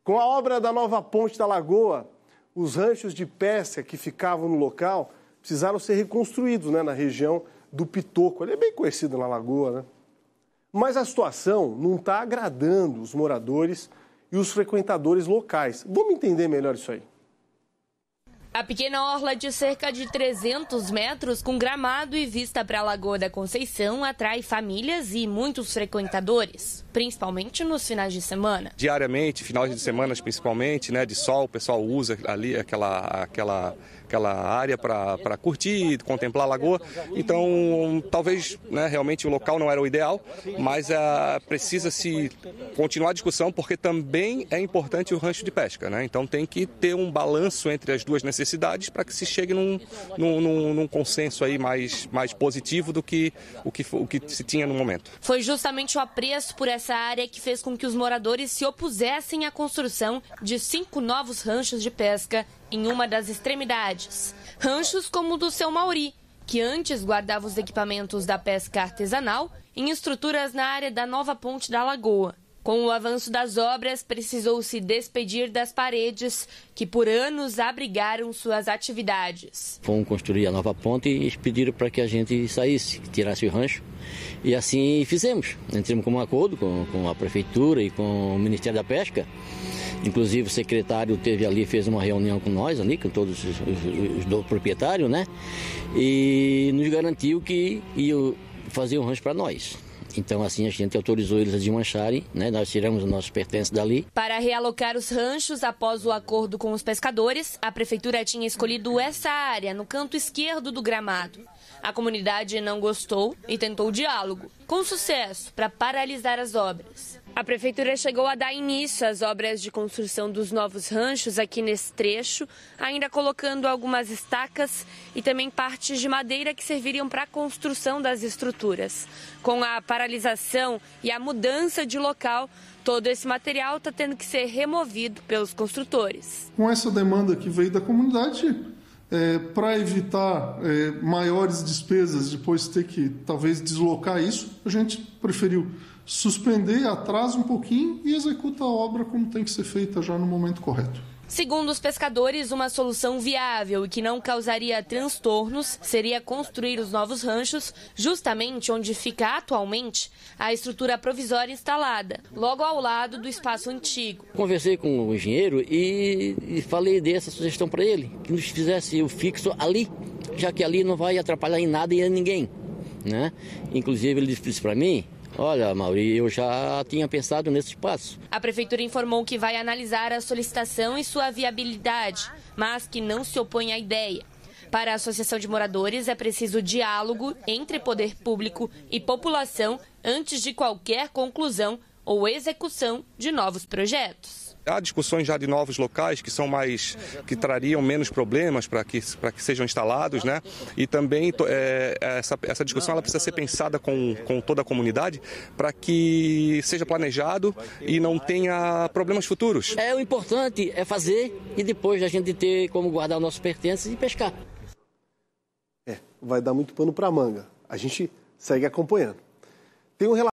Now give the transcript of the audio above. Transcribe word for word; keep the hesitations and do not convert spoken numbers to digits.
Com a obra da nova ponte da Lagoa, os ranchos de pesca que ficavam no local precisaram ser reconstruídos, né, na região do Pitoco. Ele é bem conhecido na Lagoa, né? Mas a situação não está agradando os moradores e os frequentadores locais. Vamos entender melhor isso aí. A pequena orla de cerca de trezentos metros, com gramado e vista para a Lagoa da Conceição, atrai famílias e muitos frequentadores, principalmente nos finais de semana. Diariamente, finais de semana principalmente, né, de sol, o pessoal usa ali aquela, aquela, aquela área para curtir, contemplar a lagoa. Então, talvez, né, realmente o local não era o ideal, mas uh, precisa-se continuar a discussão, porque também é importante o rancho de pesca, né? Então tem que ter um balanço entre as duas necessidades para que se chegue num, num, num, num consenso aí mais, mais positivo do que o, que o que se tinha no momento. Foi justamente o apreço por essa área que fez com que os moradores se opusessem à construção de cinco novos ranchos de pesca em uma das extremidades. Ranchos como o do seu Mauri, que antes guardava os equipamentos da pesca artesanal em estruturas na área da nova ponte da Lagoa. Com o avanço das obras, precisou se despedir das paredes que por anos abrigaram suas atividades. Fomos construir a nova ponte e eles pediram para que a gente saísse, que tirasse o rancho. E assim fizemos. Entramos com um acordo com, com a prefeitura e com o Ministério da Pesca. Inclusive o secretário teve ali, fez uma reunião com nós ali, com todos os, os, os proprietários, né? E nos garantiu que ia fazer um rancho para nós. Então, assim, a gente autorizou eles a desmancharem, né? Nós tiramos os nossos pertences dali. Para realocar os ranchos após o acordo com os pescadores, a prefeitura tinha escolhido essa área, no canto esquerdo do gramado. A comunidade não gostou e tentou diálogo, com sucesso, para paralisar as obras. A prefeitura chegou a dar início às obras de construção dos novos ranchos aqui nesse trecho, ainda colocando algumas estacas e também partes de madeira que serviriam para a construção das estruturas. Com a paralisação e a mudança de local, todo esse material está tendo que ser removido pelos construtores. Com essa demanda que veio da comunidade, é, para evitar é, maiores despesas, depois ter que talvez deslocar isso, a gente preferiu suspender, atrasa um pouquinho e executa a obra como tem que ser feita já no momento correto. Segundo os pescadores, uma solução viável e que não causaria transtornos seria construir os novos ranchos justamente onde fica atualmente a estrutura provisória instalada, logo ao lado do espaço antigo. Conversei com o engenheiro e, e falei dessa sugestão para ele, que nos fizesse o fixo ali, já que ali não vai atrapalhar em nada e em ninguém, né? Inclusive ele disse para mim: olha, Mauri, eu já tinha pensado nesse espaço. A prefeitura informou que vai analisar a solicitação e sua viabilidade, mas que não se opõe à ideia. Para a Associação de Moradores, é preciso diálogo entre poder público e população antes de qualquer conclusão ou execução de novos projetos. Há discussões já de novos locais que são mais, que trariam menos problemas para que, para que sejam instalados, né? E também é, essa, essa discussão ela precisa ser pensada com, com toda a comunidade para que seja planejado e não tenha problemas futuros. É, o importante é fazer e depois a gente ter como guardar os nossos pertences e pescar. É, vai dar muito pano para manga. A gente segue acompanhando. Tem um